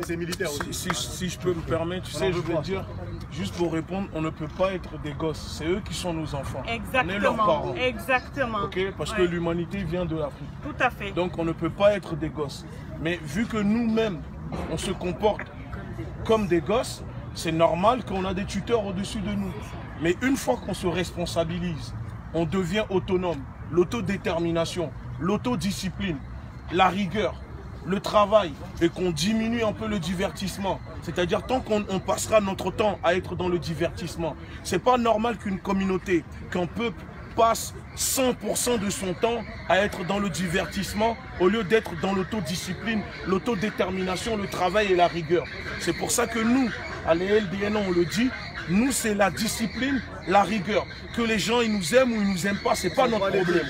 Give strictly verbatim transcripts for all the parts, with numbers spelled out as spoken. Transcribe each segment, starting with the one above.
c'est militaire aussi. Si, si, si je peux me permettre, tu sais, je veux dire, juste pour répondre, on ne peut pas être des gosses. C'est eux qui sont nos enfants. Exactement. On est leurs parents. Exactement. Ok, parce ouais. que l'humanité vient de l'Afrique. Tout à fait. Donc on ne peut pas être des gosses. Mais vu que nous-mêmes, on se comporte comme des gosses, c'est normal qu'on a des tuteurs au-dessus de nous. Mais une fois qu'on se responsabilise, on devient autonome. L'autodétermination, l'autodiscipline, la rigueur, le travail, et qu'on diminue un peu le divertissement. C'est-à-dire tant qu'on on passera notre temps à être dans le divertissement. C'est pas normal qu'une communauté, qu'un peuple passe cent pour cent de son temps à être dans le divertissement au lieu d'être dans l'autodiscipline, l'autodétermination, le travail et la rigueur. C'est pour ça que nous, à l'E L D N, on le dit, nous c'est la discipline, la rigueur. Que les gens ils nous aiment ou ils nous aiment pas, c'est pas notre problème.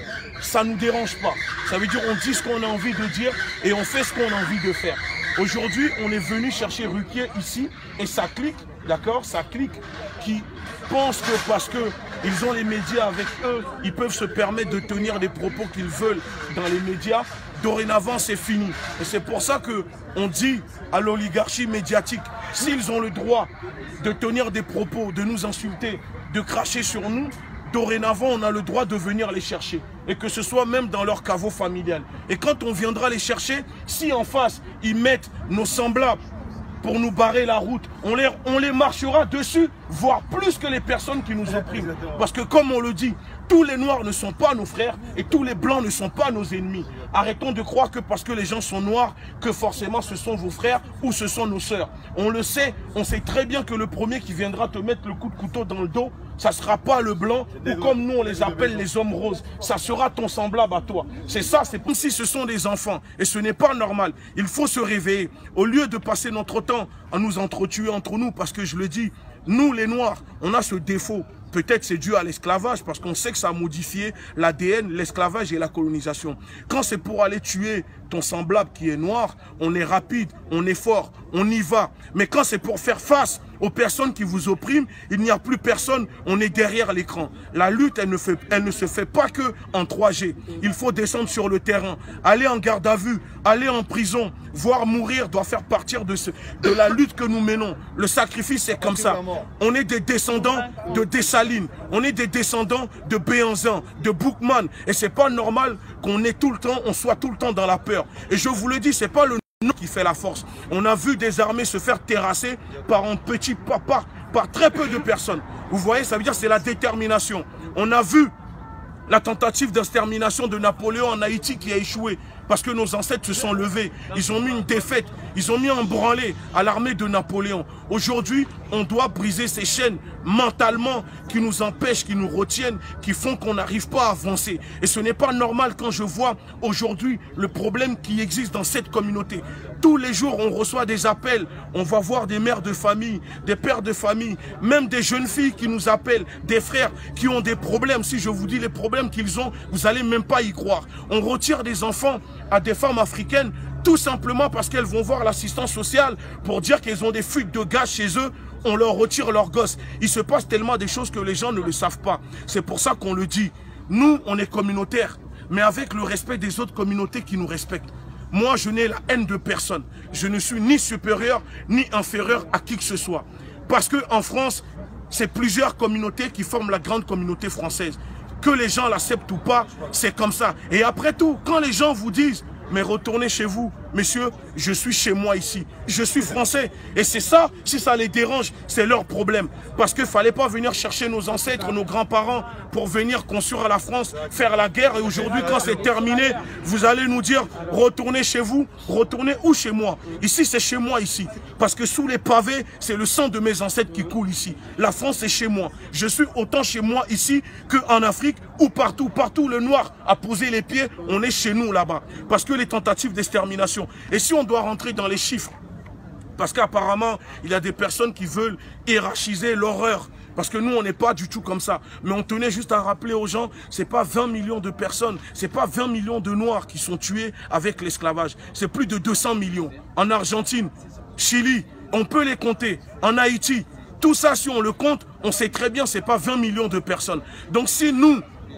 Ça nous dérange pas. Ça veut dire on dit ce qu'on a envie de dire et on fait ce qu'on a envie de faire. Aujourd'hui, on est venu chercher Ruquier ici et ça clique, d'accord, ça clique qui pense que parce que ils ont les médias avec eux, ils peuvent se permettre de tenir les propos qu'ils veulent dans les médias. Dorénavant, c'est fini. Et c'est pour ça qu'on dit à l'oligarchie médiatique, s'ils ont le droit de tenir des propos, de nous insulter, de cracher sur nous, dorénavant, on a le droit de venir les chercher. Et que ce soit même dans leur caveau familial. Et quand on viendra les chercher, si en face, ils mettent nos semblables pour nous barrer la route, on les, on les marchera dessus, voire plus que les personnes qui nous oppriment. Parce que comme on le dit, tous les noirs ne sont pas nos frères et tous les blancs ne sont pas nos ennemis. Arrêtons de croire que parce que les gens sont noirs, que forcément ce sont vos frères ou ce sont nos sœurs. On le sait, on sait très bien que le premier qui viendra te mettre le coup de couteau dans le dos, ça ne sera pas le blanc, ou comme nous on les appelle les hommes roses, ça sera ton semblable à toi. C'est ça, c'est comme si ce sont des enfants, et ce n'est pas normal. Il faut se réveiller. Au lieu de passer notre temps à nous entretuer entre nous, parce que je le dis, nous les noirs, on a ce défaut. Peut-être c'est dû à l'esclavage, parce qu'on sait que ça a modifié l'A D N, l'esclavage et la colonisation. Quand c'est pour aller tuer ton semblable qui est noir, on est rapide, on est fort, on y va. Mais quand c'est pour faire face aux personnes qui vous oppriment, il n'y a plus personne, on est derrière l'écran. La lutte, elle ne, fait, elle ne se fait pas que en trois G. Il faut descendre sur le terrain, aller en garde à vue, aller en prison, voire mourir doit faire partir de, ce, de la lutte que nous menons. Le sacrifice, c'est comme ça. On est des descendants de Dessalines, on est des descendants de Béhanzin, de Boukman. Et c'est pas normal qu'on ait tout le temps, on soit tout le temps dans la peur. Et je vous le dis, c'est pas le nom qui fait la force. On a vu des armées se faire terrasser par un petit papa, par très peu de personnes. Vous voyez, ça veut dire c'est la détermination. On a vu la tentative d'extermination de Napoléon en Haïti qui a échoué. Parce que nos ancêtres se sont levés. Ils ont mis une défaite. Ils ont mis un branlé à l'armée de Napoléon. Aujourd'hui, on doit briser ces chaînes mentalement qui nous empêchent, qui nous retiennent, qui font qu'on n'arrive pas à avancer. Et ce n'est pas normal quand je vois aujourd'hui le problème qui existe dans cette communauté. Tous les jours, on reçoit des appels. On va voir des mères de famille, des pères de famille, même des jeunes filles qui nous appellent, des frères qui ont des problèmes. Si je vous dis les problèmes qu'ils ont, vous n'allez même pas y croire. On retire des enfants à des femmes africaines tout simplement parce qu'elles vont voir l'assistance sociale pour dire qu'elles ont des fuites de gaz chez eux. On leur retire leurs gosses. Il se passe tellement des choses que les gens ne le savent pas. C'est pour ça qu'on le dit. Nous, on est communautaires, mais avec le respect des autres communautés qui nous respectent. Moi, je n'ai la haine de personne. Je ne suis ni supérieur, ni inférieur à qui que ce soit. Parce qu'en France, c'est plusieurs communautés qui forment la grande communauté française. Que les gens l'acceptent ou pas, c'est comme ça. Et après tout, quand les gens vous disent « mais retournez chez vous », messieurs, je suis chez moi ici. Je suis français. Et c'est ça, si ça les dérange, c'est leur problème. Parce qu'il ne fallait pas venir chercher nos ancêtres, nos grands-parents, pour venir construire la France, faire la guerre. Et aujourd'hui, quand c'est terminé, vous allez nous dire, retournez chez vous, retournez où chez moi? Ici, c'est chez moi, ici. Parce que sous les pavés, c'est le sang de mes ancêtres qui coule ici. La France, c'est chez moi. Je suis autant chez moi ici qu'en Afrique, ou partout. Partout, le noir a posé les pieds, on est chez nous là-bas. Parce que les tentatives d'extermination. Et si on doit rentrer dans les chiffres, parce qu'apparemment, il y a des personnes qui veulent hiérarchiser l'horreur. Parce que nous, on n'est pas du tout comme ça. Mais on tenait juste à rappeler aux gens, c'est pas vingt millions de personnes, c'est pas vingt millions de Noirs qui sont tués avec l'esclavage. C'est plus de deux cents millions. En Argentine, Chili, on peut les compter. En Haïti, tout ça, si on le compte, on sait très bien, c'est pas vingt millions de personnes. Donc si nous,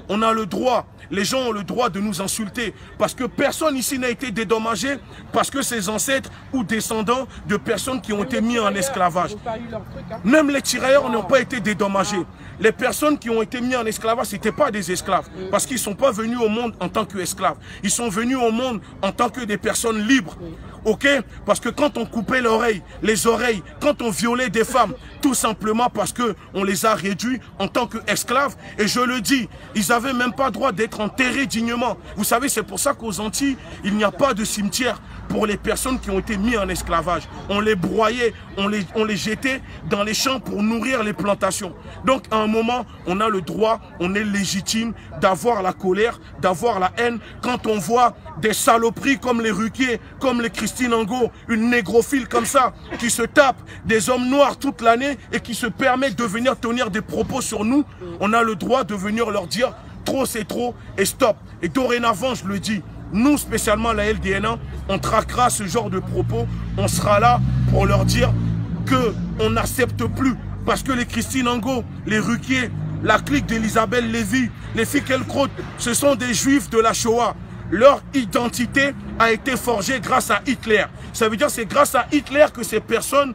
on a le droit, les gens ont le droit de nous insulter parce que personne ici n'a été dédommagé parce que ses ancêtres ou descendants de personnes qui ont été mis en esclavage. Même les tirailleurs n'ont pas été dédommagés. Les personnes qui ont été mises en esclavage, ce n'étaient pas des esclaves parce qu'ils ne sont pas venus au monde en tant qu'esclaves. Ils sont venus au monde en tant que des personnes libres. Ok? Parce que quand on coupait l'oreille, les oreilles, quand on violait des femmes, tout simplement parce qu'on les a réduits en tant qu'esclaves, et je le dis, ils n'avaient même pas droit d'être enterrés dignement. Vous savez, c'est pour ça qu'aux Antilles, il n'y a pas de cimetière pour les personnes qui ont été mises en esclavage. On les broyait, on les, on les jetait dans les champs pour nourrir les plantations. Donc à un moment, on a le droit, on est légitime d'avoir la colère, d'avoir la haine. Quand on voit des saloperies comme les Ruquier, comme les Christine Angot, une négrophile comme ça, qui se tape des hommes noirs toute l'année et qui se permet de venir tenir des propos sur nous, on a le droit de venir leur dire trop c'est trop et stop. Et dorénavant, je le dis, nous, spécialement la L D N A, on traquera ce genre de propos. On sera là pour leur dire qu'on n'accepte plus. Parce que les Christine Angot, les Ruquier, la clique d'Elisabeth Lévy, les Finkielkraut, ce sont des juifs de la Shoah. Leur identité a été forgée grâce à Hitler. Ça veut dire que c'est grâce à Hitler que ces personnes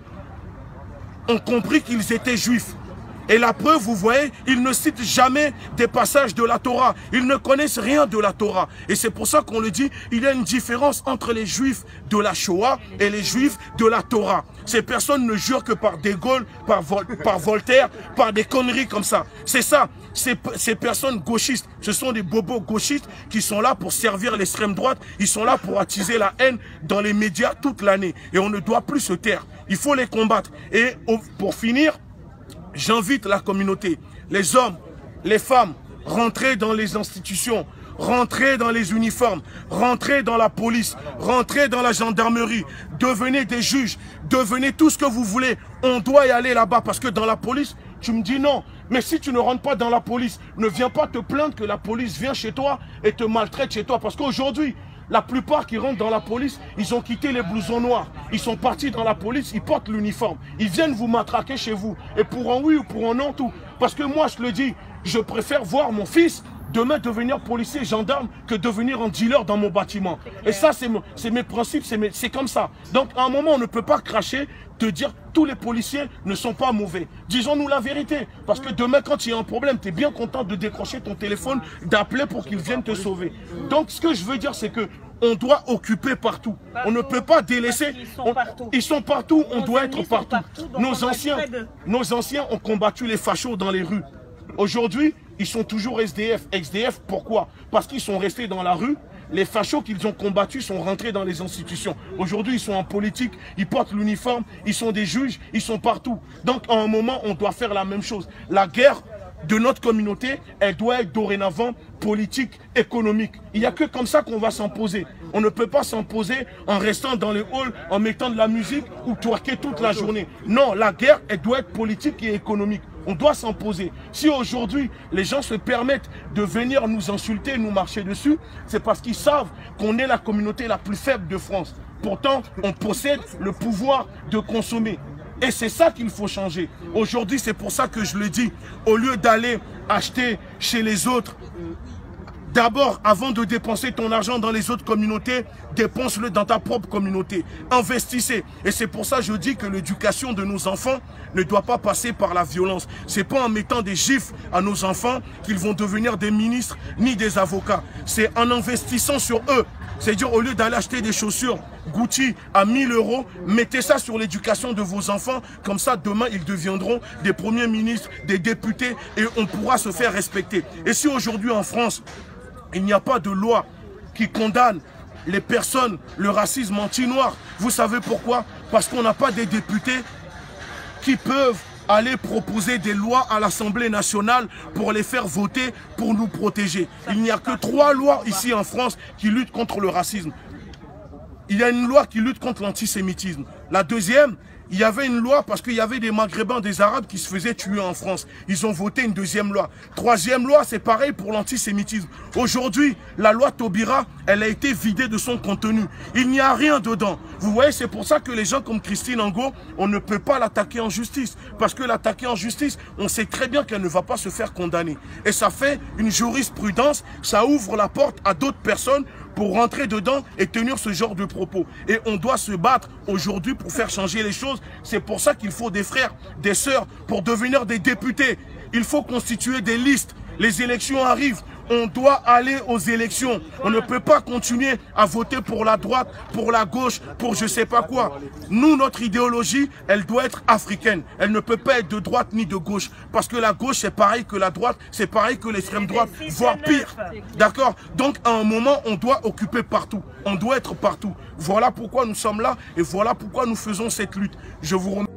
ont compris qu'ils étaient juifs. Et la preuve, vous voyez, ils ne citent jamais des passages de la Torah. Ils ne connaissent rien de la Torah. Et c'est pour ça qu'on le dit, il y a une différence entre les juifs de la Shoah et les juifs de la Torah. Ces personnes ne jurent que par De Gaulle, par, Vol par Voltaire, par des conneries comme ça. C'est ça. Ces, ces personnes gauchistes, ce sont des bobos gauchistes qui sont là pour servir l'extrême droite. Ils sont là pour attiser la haine dans les médias toute l'année. Et on ne doit plus se taire. Il faut les combattre. Et pour finir, j'invite la communauté, les hommes, les femmes, rentrez dans les institutions, rentrez dans les uniformes, rentrez dans la police, rentrez dans la gendarmerie, devenez des juges, devenez tout ce que vous voulez. On doit y aller là-bas parce que dans la police, tu me dis non. Mais si tu ne rentres pas dans la police, ne viens pas te plaindre que la police vient chez toi et te maltraite chez toi. Parce qu'aujourd'hui, la plupart qui rentrent dans la police, ils ont quitté les blousons noirs. Ils sont partis dans la police, ils portent l'uniforme. Ils viennent vous matraquer chez vous. Et pour un oui ou pour un non, tout. Parce que moi, je le dis, je préfère voir mon fils demain devenir policier, gendarme, que devenir un dealer dans mon bâtiment. Et ça, c'est mes principes, c'est comme ça. Donc, à un moment, on ne peut pas cracher, te dire tous les policiers ne sont pas mauvais. Disons-nous la vérité. Parce que demain, quand il y a un problème, tu es bien content de décrocher ton téléphone, d'appeler pour qu'ils viennent te sauver. Donc, ce que je veux dire, c'est que on doit occuper partout. On ne peut pas délaisser. Ils sont partout. Ils sont partout, on doit être partout. Nos anciens, nos anciens ont combattu les fachos dans les rues. Aujourd'hui, ils sont toujours S D F. X D F, pourquoi? Parce qu'ils sont restés dans la rue. Les fachos qu'ils ont combattus sont rentrés dans les institutions. Aujourd'hui, ils sont en politique, ils portent l'uniforme, ils sont des juges, ils sont partout. Donc, à un moment, on doit faire la même chose. La guerre de notre communauté, elle doit être dorénavant politique, économique. Il n'y a que comme ça qu'on va s'imposer. On ne peut pas s'imposer en restant dans les halls, en mettant de la musique ou twerker toute la journée. Non, la guerre, elle doit être politique et économique. On doit s'imposer. Si aujourd'hui, les gens se permettent de venir nous insulter, nous marcher dessus, c'est parce qu'ils savent qu'on est la communauté la plus faible de France. Pourtant, on possède le pouvoir de consommer. Et c'est ça qu'il faut changer. Aujourd'hui, c'est pour ça que je le dis. Au lieu d'aller acheter chez les autres, d'abord, avant de dépenser ton argent dans les autres communautés, dépense-le dans ta propre communauté. Investissez. Et c'est pour ça que je dis que l'éducation de nos enfants ne doit pas passer par la violence. Ce n'est pas en mettant des gifles à nos enfants qu'ils vont devenir des ministres ni des avocats. C'est en investissant sur eux. C'est-à-dire, au lieu d'aller acheter des chaussures Gucci à mille euros, mettez ça sur l'éducation de vos enfants. Comme ça, demain, ils deviendront des premiers ministres, des députés, et on pourra se faire respecter. Et si aujourd'hui, en France, il n'y a pas de loi qui condamne les personnes, le racisme anti-noir, vous savez pourquoi? Parce qu'on n'a pas des députés qui peuvent aller proposer des lois à l'Assemblée nationale pour les faire voter, pour nous protéger. Il n'y a que trois lois ici en France qui luttent contre le racisme. il y a une loi qui lutte contre l'antisémitisme. La deuxième, il y avait une loi parce qu'il y avait des Maghrébins, des Arabes qui se faisaient tuer en France. Ils ont voté une deuxième loi. Troisième loi, c'est pareil pour l'antisémitisme. Aujourd'hui, la loi Taubira, elle a été vidée de son contenu. Il n'y a rien dedans. Vous voyez, c'est pour ça que les gens comme Christine Angot, on ne peut pas l'attaquer en justice. Parce que l'attaquer en justice, on sait très bien qu'elle ne va pas se faire condamner. Et ça fait une jurisprudence, ça ouvre la porte à d'autres personnes pour rentrer dedans et tenir ce genre de propos. Et on doit se battre aujourd'hui pour faire changer les choses. C'est pour ça qu'il faut des frères, des sœurs, pour devenir des députés. Il faut constituer des listes. Les élections arrivent. On doit aller aux élections. On ne peut pas continuer à voter pour la droite, pour la gauche, pour je sais pas quoi. Nous, notre idéologie, elle doit être africaine. Elle ne peut pas être de droite ni de gauche. Parce que la gauche, c'est pareil que la droite, c'est pareil que l'extrême droite, voire pire. D'accord? Donc, à un moment, on doit occuper partout. On doit être partout. Voilà pourquoi nous sommes là et voilà pourquoi nous faisons cette lutte. Je vous remercie.